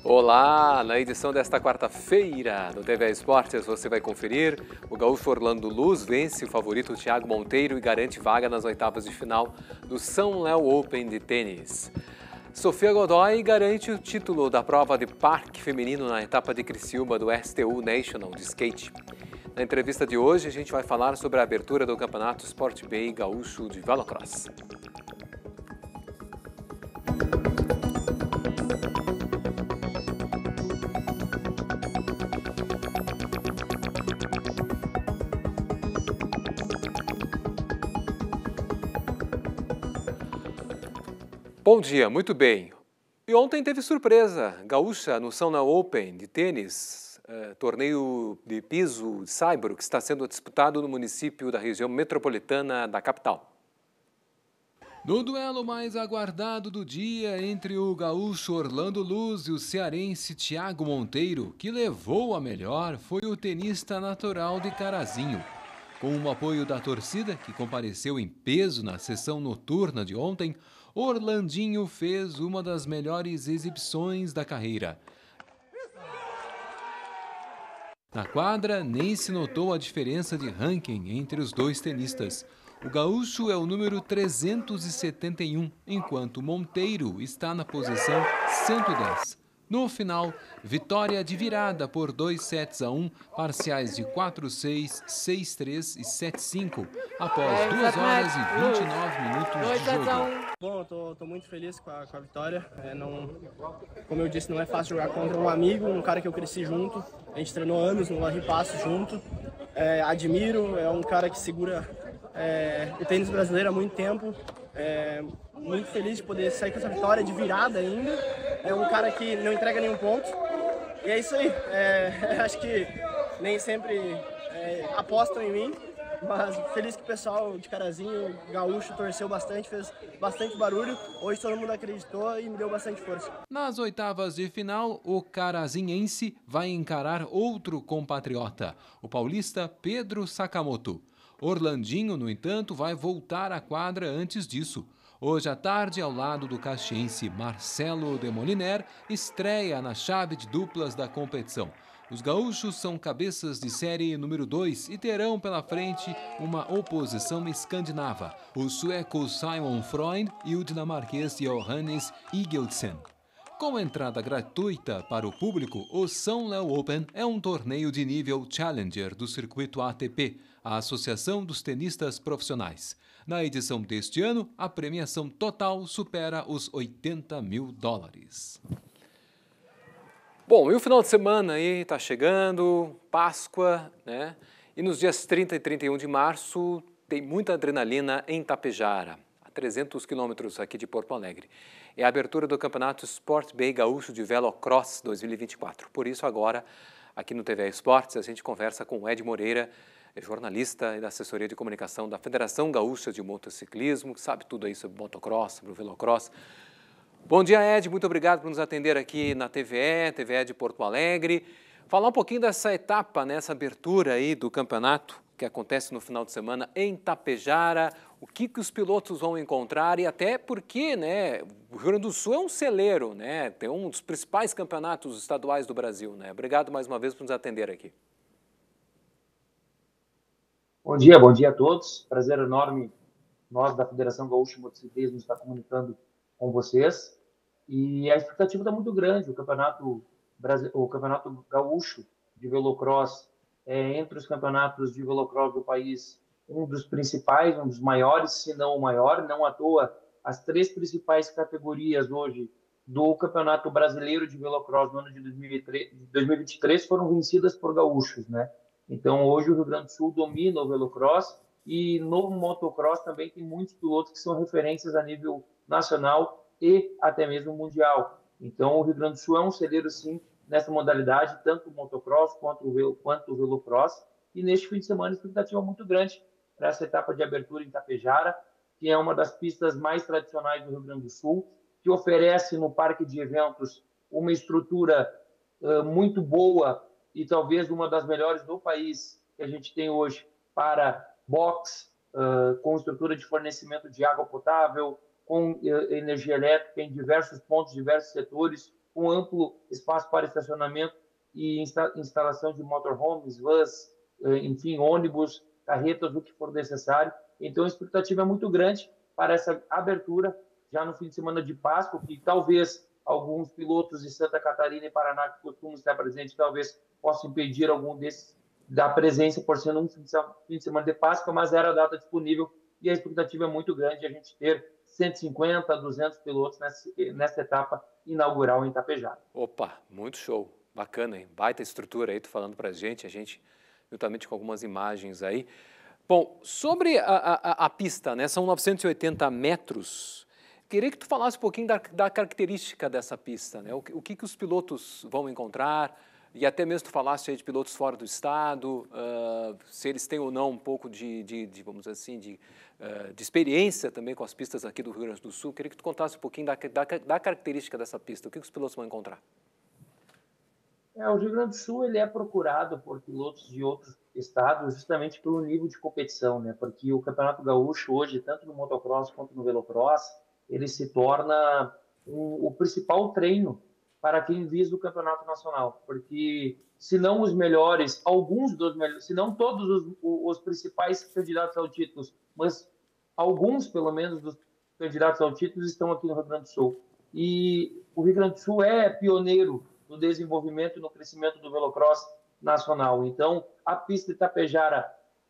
Olá! Na edição desta quarta-feira do TV Esportes você vai conferir: o gaúcho Orlando Luz vence o favorito Thiago Monteiro e garante vaga nas oitavas de final do São Léo Open de tênis. Sofia Godoy garante o título da prova de parque feminino na etapa de Criciúma do STU National de skate. Na entrevista de hoje a gente vai falar sobre a abertura do Campeonato Sport Bay Gaúcho de Velocross. Bom dia, muito bem. E ontem teve surpresa gaúcha no São Léo Open de tênis, torneio de piso de saibro que está sendo disputado no município da região metropolitana da capital. No duelo mais aguardado do dia entre o gaúcho Orlando Luz e o cearense Thiago Monteiro, que levou a melhor foi o tenista natural de Carazinho. Com o apoio da torcida, que compareceu em peso na sessão noturna de ontem, Orlandinho fez uma das melhores exibições da carreira. Na quadra, nem se notou a diferença de ranking entre os dois tenistas. O gaúcho é o número 371, enquanto Monteiro está na posição 110. No final, vitória de virada por 2-1, parciais de 4-6, 6-3 e 7-5, após 2 horas e 29 minutos de jogo. Bom, eu tô muito feliz com a vitória. Como eu disse, não é fácil jogar contra um amigo, um cara que eu cresci junto. A gente treinou anos no Larry Passo junto. Admiro, é um cara que segura o tênis brasileiro há muito tempo. Muito feliz de poder sair com essa vitória de virada ainda. É um cara que não entrega nenhum ponto. E é isso aí. Acho que nem sempre apostam em mim. Mas feliz que o pessoal de Carazinho, gaúcho, torceu bastante, fez bastante barulho. Hoje todo mundo acreditou e me deu bastante força. Nas oitavas de final, o carazinhense vai encarar outro compatriota, o paulista Pedro Sakamoto. Orlandinho, no entanto, vai voltar à quadra antes disso. Hoje à tarde, ao lado do caxiense Marcelo de Moliner, estreia na chave de duplas da competição. Os gaúchos são cabeças de série número 2 e terão pela frente uma oposição escandinava, o sueco Simon Freund e o dinamarquês Johannes Igeltsen. Com entrada gratuita para o público, o São Léo Open é um torneio de nível Challenger do circuito ATP, a Associação dos Tenistas Profissionais. Na edição deste ano, a premiação total supera os $80 mil. Bom, e o final de semana aí está chegando, Páscoa, né? E nos dias 30 e 31 de março tem muita adrenalina em Tapejara, a 300 quilômetros aqui de Porto Alegre. É a abertura do Campeonato Sport Bay Gaúcho de Velocross 2024. Por isso agora, aqui no TV Esportes, a gente conversa com o Ed Moreira, jornalista e da assessoria de comunicação da Federação Gaúcha de Motociclismo, que sabe tudo aí sobre motocross, sobre o velocross. Bom dia, Ed. Muito obrigado por nos atender aqui na TVE de Porto Alegre. Falar um pouquinho dessa etapa, nessa abertura aí do campeonato que acontece no final de semana em Tapejara. O que os pilotos vão encontrar e até porque, né, o Rio Grande do Sul é um celeiro, né? Tem um dos principais campeonatos estaduais do Brasil, né? Obrigado mais uma vez por nos atender aqui. Bom dia a todos. Prazer enorme nós da Federação Gaúcha de Motociclismo estar comunicando com vocês. E a expectativa está muito grande. O campeonato gaúcho de velocross é entre os campeonatos de velocross do país um dos principais, um dos maiores, se não o maior. Não à toa, as 3 principais categorias hoje do Campeonato Brasileiro de Velocross no ano de 2023 foram vencidas por gaúchos, né? Então, hoje o Rio Grande do Sul domina o velocross e no motocross também tem muitos pilotos que são referências a nível nacional e até mesmo mundial. Então, o Rio Grande do Sul é um celeiro, sim, nessa modalidade, tanto o motocross quanto o velocross. E neste fim de semana, a expectativa é muito grande para essa etapa de abertura em Tapejara, que é uma das pistas mais tradicionais do Rio Grande do Sul, que oferece no parque de eventos uma estrutura muito boa e talvez uma das melhores do país que a gente tem hoje para box, com estrutura de fornecimento de água potável, com energia elétrica em diversos pontos, diversos setores, com amplo espaço para estacionamento e instalação de motorhomes, vans, enfim, ônibus, carretas, o que for necessário. Então, a expectativa é muito grande para essa abertura já no fim de semana de Páscoa, que talvez alguns pilotos de Santa Catarina e Paraná que costumam estar presentes, talvez possam impedir algum desses da presença por ser um fim de semana de Páscoa, mas era a data disponível e a expectativa é muito grande a gente ter 150 a 200 pilotos nessa etapa inaugural em Itapejara. Opa, muito show, bacana, hein? Baita estrutura aí, tu falando pra gente, juntamente com algumas imagens aí. Bom, sobre a pista, né, são 980 metros, queria que tu falasse um pouquinho da característica dessa pista, né? O que os pilotos vão encontrar, e até mesmo tu falaste aí de pilotos fora do estado, se eles têm ou não um pouco vamos dizer assim, de experiência também com as pistas aqui do Rio Grande do Sul. Queria que tu contasse um pouquinho da característica dessa pista, o que os pilotos vão encontrar. O Rio Grande do Sul ele é procurado por pilotos de outros estados justamente pelo nível de competição, né? Porque o Campeonato Gaúcho hoje, tanto no motocross quanto no velocross, ele se torna o principal treino para quem visa o Campeonato Nacional. Porque se não os melhores, alguns dos melhores, se não todos os principais candidatos ao título, mas alguns, pelo menos, dos candidatos ao título estão aqui no Rio Grande do Sul. E o Rio Grande do Sul é pioneiro no desenvolvimento e no crescimento do velocross nacional. Então, a pista de Itapejara,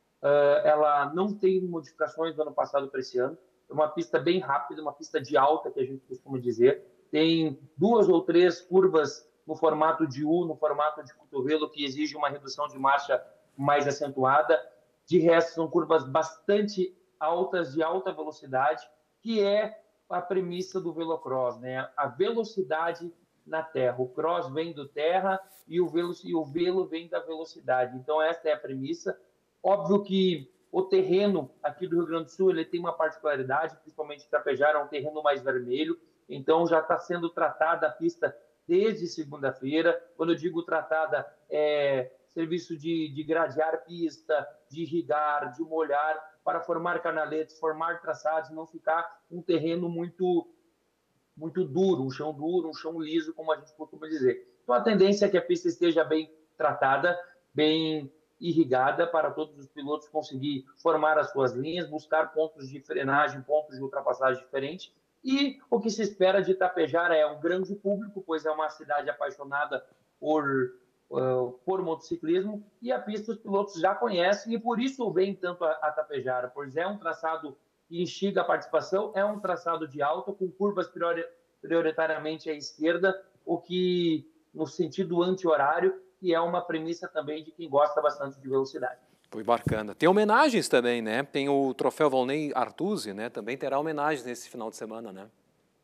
ela não tem modificações do ano passado para esse ano. É uma pista bem rápida, uma pista de alta, que a gente costuma dizer. Tem 2 ou 3 curvas no formato de U, no formato de cotovelo, que exige uma redução de marcha mais acentuada. De resto, são curvas bastante altas, de alta velocidade, que é a premissa do velocross, né? A velocidade na terra. O cross vem do terra e o velo vem da velocidade. Então, essa é a premissa. Óbvio que o terreno aqui do Rio Grande do Sul ele tem uma particularidade, principalmente Itapejara, é um terreno mais vermelho, então já está sendo tratada a pista desde segunda-feira. Quando eu digo tratada, é serviço de gradear pista, de irrigar, de molhar, para formar canaletes, formar traçados, não ficar um terreno muito duro, um chão liso, como a gente costuma dizer. Então, a tendência é que a pista esteja bem tratada, bem irrigada, para todos os pilotos conseguir formar as suas linhas, buscar pontos de frenagem, pontos de ultrapassagem diferentes. E o que se espera de Itapejara é um grande público, pois é uma cidade apaixonada por motociclismo, e a pista os pilotos já conhecem, e por isso vem tanto a Itapejara, pois é um traçado que instiga a participação, é um traçado de alta, com curvas prioritariamente à esquerda, o que no sentido anti-horário, e é uma premissa também de quem gosta bastante de velocidade. Foi bacana. Tem homenagens também, né? Tem o troféu Volney Artusi, né? Também terá homenagens nesse final de semana, né?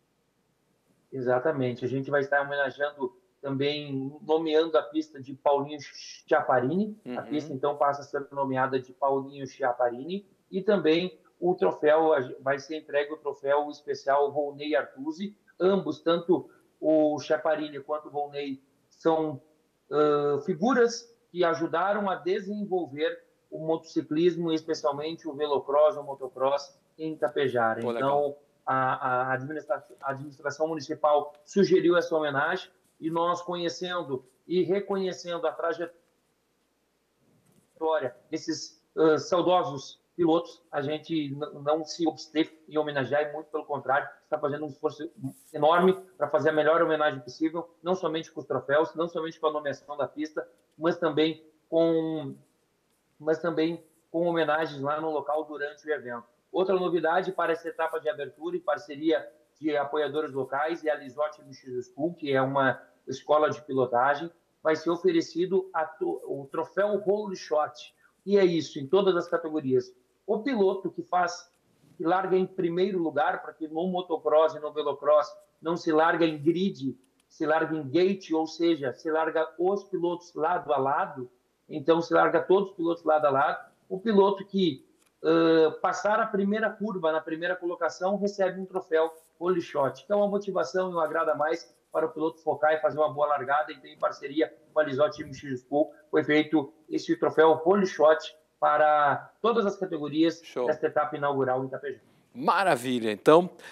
Exatamente. A gente vai estar homenageando também, nomeando a pista de Paulinho Schiaparini. A pista, então, passa a ser nomeada de Paulinho Schiaparini. E também o troféu, vai ser entregue o troféu especial Volney Artusi. Ambos, tanto o Schiaparini quanto o Volney, são figuras que ajudaram a desenvolver o motociclismo, especialmente o velocross, o motocross em Itapejara. Então, a administração municipal sugeriu essa homenagem e nós, conhecendo e reconhecendo a trajetória desses saudosos pilotos, a gente não se absteve em homenagear, e muito pelo contrário, está fazendo um esforço enorme para fazer a melhor homenagem possível, não somente com os troféus, não somente com a nomeação da pista, mas também com homenagens lá no local durante o evento. Outra novidade para essa etapa de abertura, em parceria de apoiadores locais, e a Lizotti MX School, que é uma escola de pilotagem, vai ser oferecido o troféu Holy Shot. E é isso, em todas as categorias. O piloto que larga em primeiro lugar, porque no motocross e no velocross não se larga em grid, se larga em gate, ou seja, se larga os pilotos lado a lado, então se larga todos os pilotos lado a lado. O piloto que passar a primeira curva na primeira colocação recebe um troféu Holy Shot. Então, a motivação e um agrado a mais para o piloto focar e fazer uma boa largada. Então, em parceria com a Lizotti MX School, foi feito esse troféu Holy Shot para todas as categorias desta etapa inaugural em Itapejara. Maravilha! Então,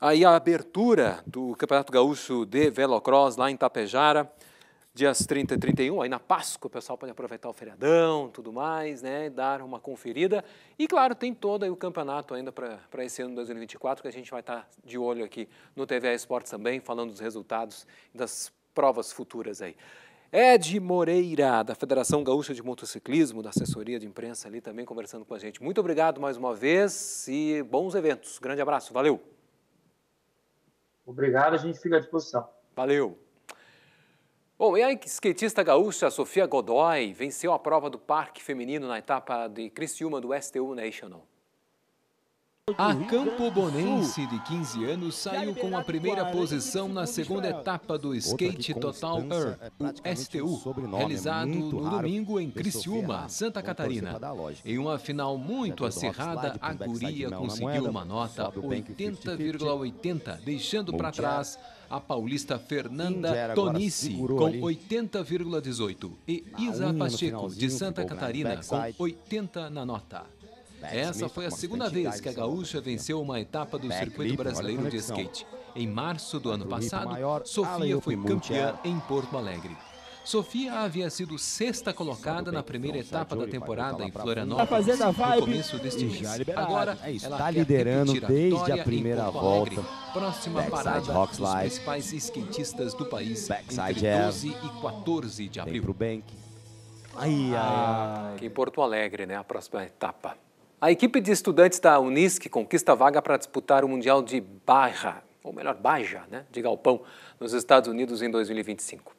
Aí a abertura do Campeonato Gaúcho de Velocross lá em Tapejara, dias 30 e 31, aí na Páscoa o pessoal pode aproveitar o feriadão, tudo mais, né, dar uma conferida. E claro, tem todo aí o campeonato ainda para esse ano de 2024, que a gente vai estar de olho aqui no TVA Esportes também, falando dos resultados e das provas futuras aí. Ed Moreira, da Federação Gaúcha de Motociclismo, da assessoria de imprensa ali também conversando com a gente. Muito obrigado mais uma vez e bons eventos. Grande abraço, valeu. Obrigado, a gente fica à disposição. Valeu. Bom, e a skatista gaúcha Sofia Godoy venceu a prova do parque feminino na etapa de Criciúma do STU National. A campobonense de 15 anos saiu com a primeira posição na segunda etapa do Skate Total Earth, o STU, realizado no domingo em Criciúma, Santa Catarina. Em uma final muito acirrada, a guria conseguiu uma nota 80,80, deixando para trás a paulista Fernanda Tonici com 80,18 e Isa Pacheco, de Santa Catarina, com 80 na nota. Essa foi a segunda vez que a gaúcha venceu uma etapa do Circuito Brasileiro de Skate. Em março do ano passado, Sofia foi campeã em Porto Alegre. Sofia havia sido sexta colocada na primeira etapa da temporada em Florianópolis no começo deste mês. Agora, ela quer repetir a vitória em Porto Alegre, próxima parada dos principais skatistas do país, entre 12 e 14 de abril. Em Porto Alegre, né, a próxima etapa. A equipe de estudantes da Unisc conquista a vaga para disputar o Mundial de Baja, ou melhor, Baja, né, de Galpão, nos Estados Unidos em 2025.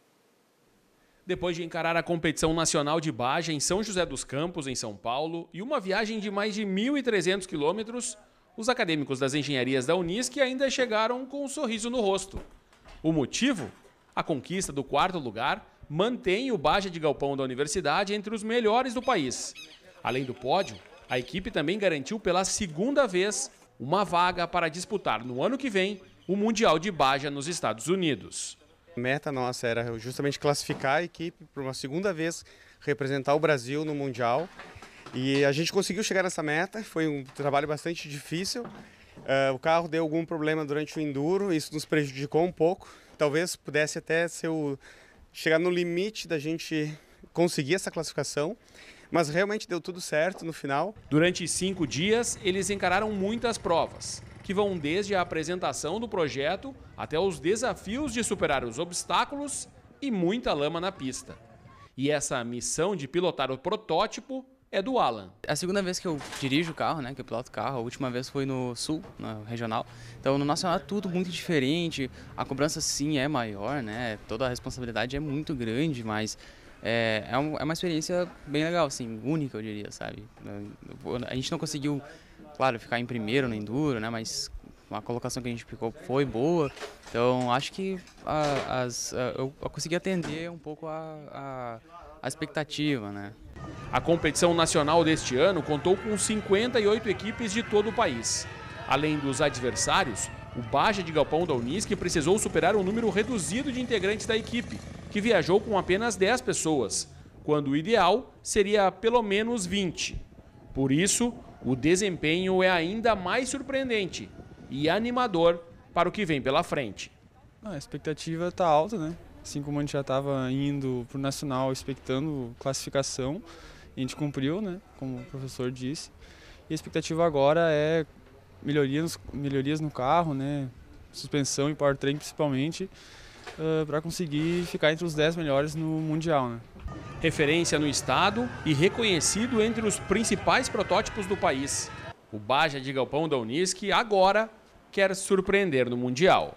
Depois de encarar a competição nacional de Baja em São José dos Campos, em São Paulo, e uma viagem de mais de 1.300 quilômetros, os acadêmicos das engenharias da Unisc ainda chegaram com um sorriso no rosto. O motivo? A conquista do 4º lugar mantém o Baja de Galpão da universidade entre os melhores do país. Além do pódio, a equipe também garantiu pela segunda vez uma vaga para disputar no ano que vem o Mundial de Baja nos Estados Unidos. A meta nossa era justamente classificar a equipe para uma segunda vez representar o Brasil no Mundial. E a gente conseguiu chegar nessa meta, foi um trabalho bastante difícil. O carro deu algum problema durante o enduro, isso nos prejudicou um pouco. Talvez pudesse até chegar no limite da gente conseguir essa classificação. Mas realmente deu tudo certo no final. Durante 5 dias, eles encararam muitas provas, que vão desde a apresentação do projeto até os desafios de superar os obstáculos e muita lama na pista. E essa missão de pilotar o protótipo é do Alan. É a segunda vez que eu dirijo o carro, né, que eu piloto o carro. A última vez foi no Sul, no regional. Então no nacional é tudo muito diferente, a cobrança sim é maior, né, toda a responsabilidade é muito grande, mas é uma experiência bem legal, assim, única, eu diria, sabe? A gente não conseguiu, claro, ficar em primeiro no enduro, né? Mas a colocação que a gente ficou foi boa. Então, acho que eu consegui atender um pouco a expectativa, né? A competição nacional deste ano contou com 58 equipes de todo o país. Além dos adversários, o Baja de Galpão da Unisc precisou superar um número reduzido de integrantes da equipe, que viajou com apenas 10 pessoas, quando o ideal seria pelo menos 20. Por isso, o desempenho é ainda mais surpreendente e animador para o que vem pela frente. A expectativa está alta, né? Assim como a gente já estava indo para o Nacional expectando classificação, a gente cumpriu, né? Como o professor disse. E a expectativa agora é melhorias no carro, né? Suspensão e powertrain principalmente, para conseguir ficar entre os 10 melhores no Mundial, né? Referência no estado e reconhecido entre os principais protótipos do país. O Baja de Galpão da Unisc agora quer surpreender no Mundial.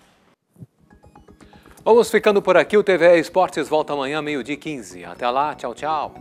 Vamos ficando por aqui, o TVA Esportes volta amanhã, 12h15. Até lá, tchau, tchau.